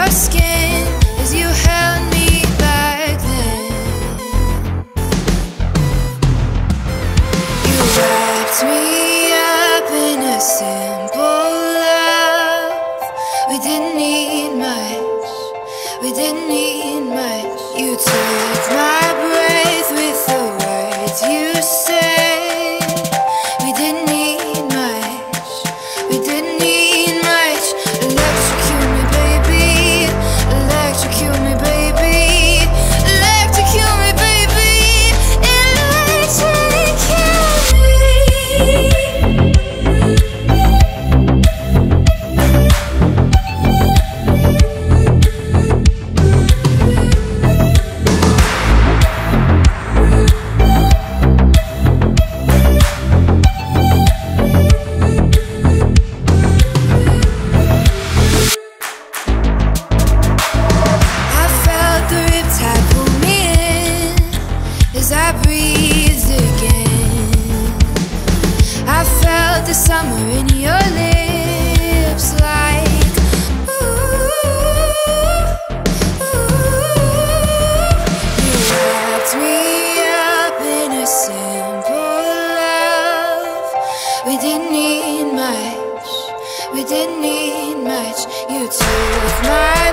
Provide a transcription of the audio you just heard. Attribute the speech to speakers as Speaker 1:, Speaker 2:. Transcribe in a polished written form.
Speaker 1: your skin as you held me back then. You wrapped me up in a simple love. We didn't need much, we didn't need much. You took my breath with the words you said. We didn't need much, we didn't need much. Electrocute me, baby, electrocute me, baby, electrocute me, baby, electrocute me. As I breathed again, I felt the summer in your lips, like ooh, ooh. You wrapped me up in a simple love. We didn't need much, we didn't need much. You took my